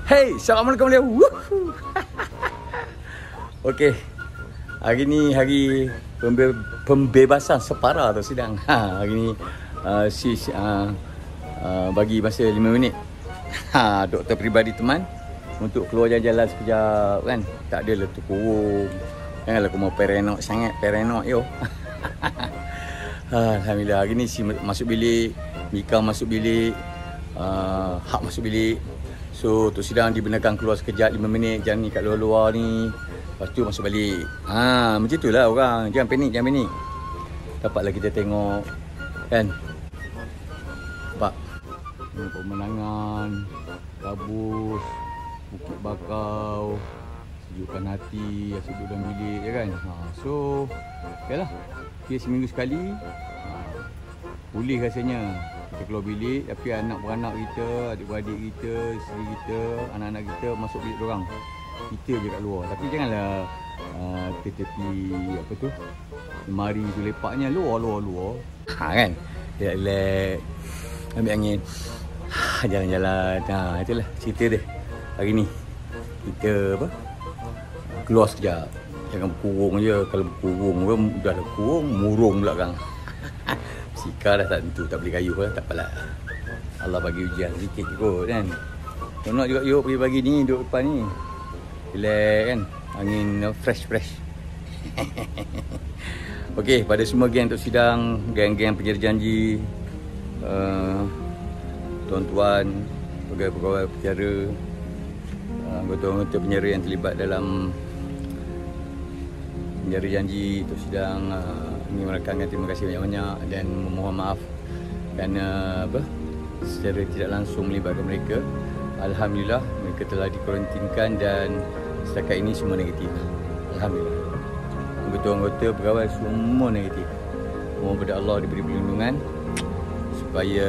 Hey, Assalamualaikum dia. Okey. Hari ni hari pembebasan separa tu sidang. Hari ni bagi masa 5 minit. Doktor peribadi teman untuk keluar jalan-jalan sekejap kan. Tak adalah terkurung. Janganlah aku mau paranoid sangat, paranoid yo. Alhamdulillah hari ni si masuk bilik, Mika masuk bilik, Hak masuk bilik. So Tok Sidang dibenarkan keluar sekejap 5 minit, jangan ni kat luar-luar ni. Lepas tu masuk balik. Macam tu lah orang. Jangan panik, jangan panik. Dapatlah kita tengok kan. Nampak pemandangan Kabus, Bukit Bakau, sejukkan hati, asyik duduk dalam bilik je kan. So okeylah. Okay, seminggu sekali boleh rasanya kita keluar bilik, tapi anak-beranak kita, adik-beradik kita, isteri kita, anak-anak kita masuk bilik dorang. Kita je kat luar. Tapi janganlah tepi apa tu, lemari tu lepaknya luar kan. Relax, ambil angin, jalan-jalan. Itulah cerita dia hari ni. Kita apa, keluar sekejap. Jangan berkurung je. Kalau berkurung pun dah ada kurung, murung pula kan. Sika dah tak tentu, tak boleh kayuh lah, tak apalah. Allah bagi ujian sikit kot kan. Nak juga yuk pergi pagi ni, duduk depan ni. Relax kan, angin fresh. Okey, pada semua geng Tok Sidang, geng-geng penjara janji, tuan-tuan, pegawai-pegawai penjara, anggota-anggota penjara yang terlibat dalam penjara janji Tok Sidang, ingin merakamkan terima kasih banyak-banyak dan memohon maaf kerana secara tidak langsung melibatkan mereka. Alhamdulillah mereka telah dikuarantinkan dan setakat ini semua negatif. Alhamdulillah. Anggota-anggota pegawai semua negatif. Mohon pada Allah diberi perlindungan supaya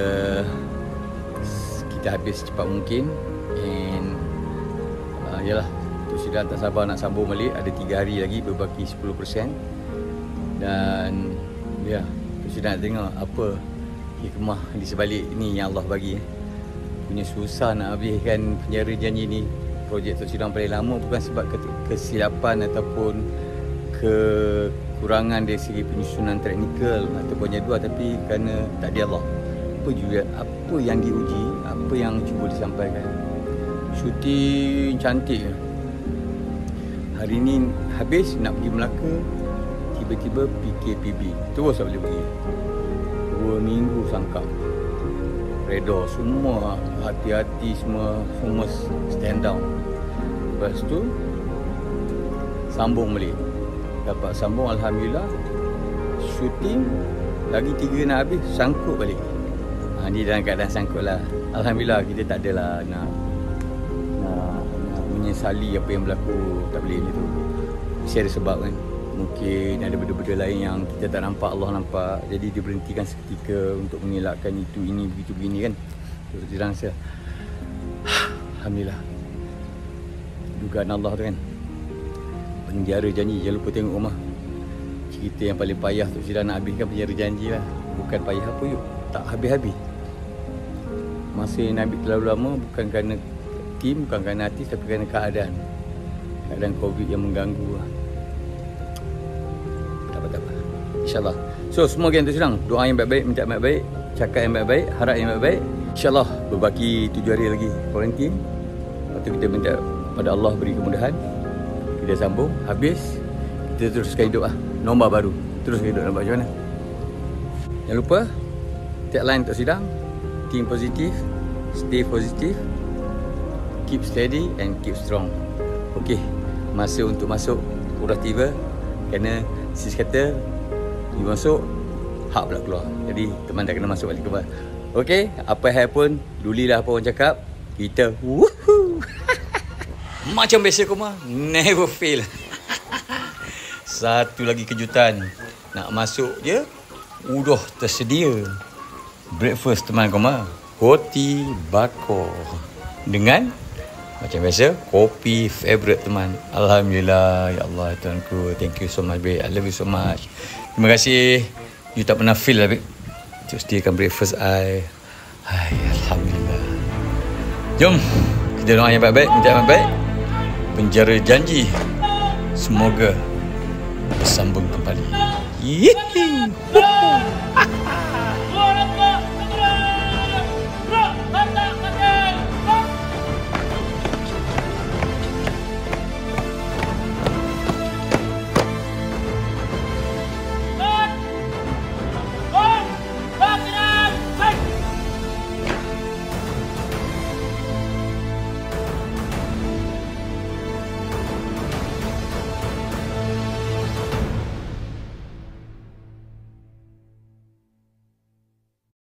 kita habis secepat mungkin. And yalah, Tok Sidang tak sabar nak sambung balik. Ada 3 hari lagi, berbaki 10%. Dan ya, Tok Sidang nak tengok apa hikmah di sebalik ni yang Allah bagi. Punya susah nak habiskan penjara janji ni. Projek Tok Sidang paling lama bukan sebab kesilapan ataupun kekurangan dari segi penyusunan teknikal ataupun jadual, tapi kerana takdir Allah. Apa yang diuji, apa yang cuba disampaikan. Syuting cantik. Hari ni habis nak pergi Melaka, tiba-tiba PKPB. Terus tak boleh pergi. 2 minggu sangkap. Reda semua, hati-hati semua stand down. Lepas tu sambung balik. Dapat sambung, alhamdulillah. Shooting lagi 3 nak habis, sangkut balik. Ni dalam keadaan sangkut lah. Alhamdulillah kita tak adalah nak menyesali apa yang berlaku. Tak boleh macam tu. Mesti ada sebab kan. Mungkin ada benda-benda lain yang kita tak nampak, Allah nampak. Jadi diberhentikan seketika untuk mengelakkan itu, ini, begitu, begini kan. Untuk dirangsa. Alhamdulillah. Dugaan Allah tu kan. Penjara janji, jangan lupa tengok rumah. Cerita yang paling payah Tok Sidang nak habiskan penjara janji lah. Bukan payah apa yuk, tak habis-habis. Masa yang nak ambil terlalu lama bukan kerana tim, bukan kerana artis, tapi kerana keadaan COVID yang mengganggu lah. Tak apa. InsyaAllah. So semua geng Tok Sidang, doa yang baik-baik, minta yang baik-baik, cakap yang baik-baik, harap yang baik-baik. InsyaAllah berbaki 7 hari lagi kuarantin. Lepas tu kita minta pada Allah beri kemudahan. Kita sambung, habis kita teruskan hidup lah. Nombor baru, teruskan hidup. Nampak macam mana? Jangan lupa tagline Tok Sidang, think positif, stay positif, keep steady and keep strong. Okey, masa untuk masuk udah tiba. Kerana sis kata you masuk, hak pula keluar. Jadi teman tak kena masuk balik ke bawah. Okey, apa hal pun, dulilah apa orang cakap. Kita woohoo. Macam biasa koma, never fail. Satu lagi kejutan. Nak masuk je, udah tersedia breakfast teman koma. Roti bakar dengan macam biasa kopi favorite teman. Alhamdulillah, ya Allah Tuhanku, thank you so much babe. I love you so much. Terima kasih. You tak pernah feel lah babe, untuk sediakan breakfast I. Alhamdulillah. Jom Kita doa yang baik-baik, minta yang baik. Penjara janji. Semoga bersambung kembali. Yeay.